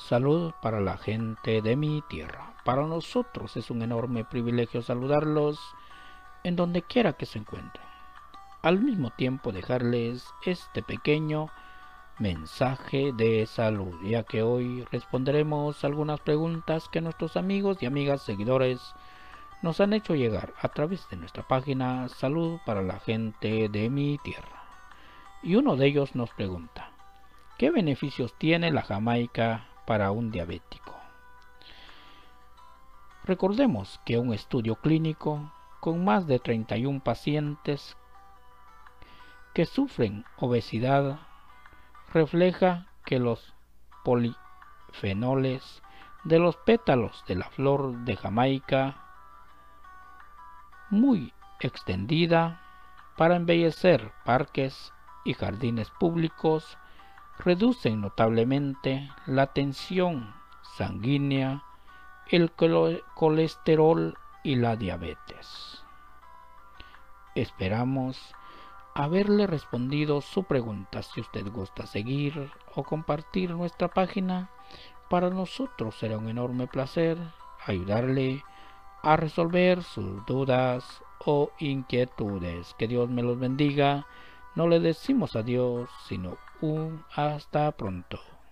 Salud para la gente de mi tierra. Para nosotros es un enorme privilegio saludarlos en donde quiera que se encuentren. Al mismo tiempo dejarles este pequeño mensaje de salud, ya que hoy responderemos algunas preguntas que nuestros amigos y amigas seguidores nos han hecho llegar a través de nuestra página Salud para la gente de mi tierra. Y uno de ellos nos pregunta: ¿qué beneficios tiene la Jamaica para un diabético? Recordemos que un estudio clínico con más de 31 pacientes que sufren obesidad refleja que los polifenoles de los pétalos de la flor de Jamaica, muy extendida para embellecer parques y jardines públicos, reducen notablemente la tensión sanguínea, el colesterol y la diabetes. Esperamos haberle respondido su pregunta. Si usted gusta seguir o compartir nuestra página, para nosotros será un enorme placer ayudarle a resolver sus dudas o inquietudes. Que Dios me los bendiga. No le decimos adiós, sino un hasta pronto.